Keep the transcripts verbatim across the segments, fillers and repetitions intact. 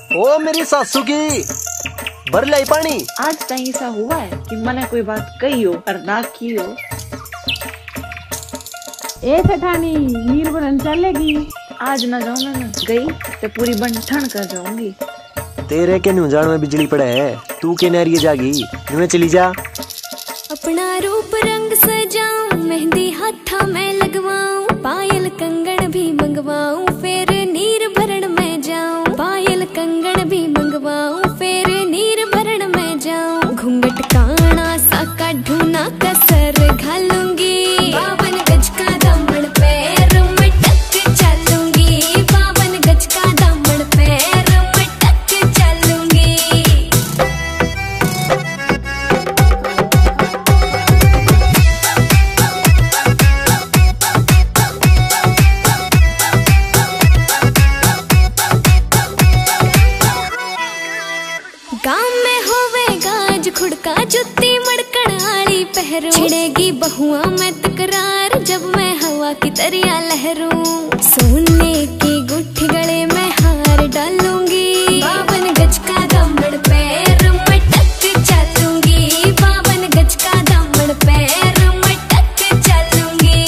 ओ मेरी सासू की भर लाई पानी। आज तक ऐसा हुआ है कि मैंने कोई बात कही हो और ना की हो। ए सेठानी नीर बन चलेगी। आज ना जाऊँ ना गई तो पूरी बन ठन कर जाऊंगी। तेरे के नुजान में बिजली पड़े है, तू के नारिये जागी नुए चली जा। अपना रूप रंग सजाऊं, मेहंदी हाथा में लगवाऊं, पायल कंगन भी मंगवाऊं, फिर नीर भरण में जाऊं। पायल कंगन भी मंगवाऊं, फिर नीर भरण में जाऊं। घूंघट काना सा काढूं ना कसर घालूंगी, बावन गज का दामन पैर में टक चलूंगी। बावन गज का दामन पैर में टक चलूंगी। गाँव में होवेगा आज खुड़का, जुत्ती मड़कण आली पहरू। छिड़ेगी बहुआ में तकरार, जब मैं हवा की तरिया लहरूं। सोने की गुट्ठी गले में हार डालूंगी, बावन गज का दामन पैर में टक चलूंगी। बावन गज का दामन पैर में टक चलूंगी।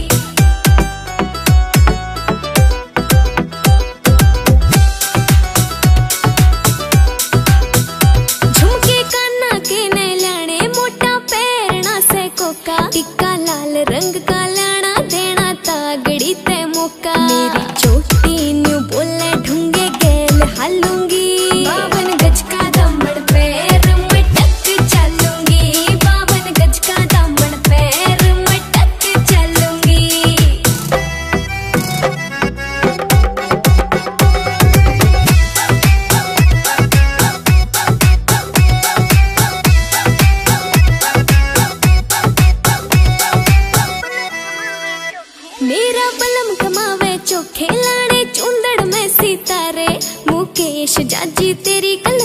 झुमके काना के ने लाने, मोटा पैरना से कोका। टिक्का लाल रंग का लाना, देना तागड़ी ते मौका। मेरी चोटी न्यू बोले ढूंगे गेल हालूंगी, बावन गज का दामन पैर में टक चलूंगी। बावन गज का दामन पैर में टक चलूंगी। मेरा बलम कमावे चोखे लाड़े, चूंदड़ में सितारे। मुकेश जाजी तेरी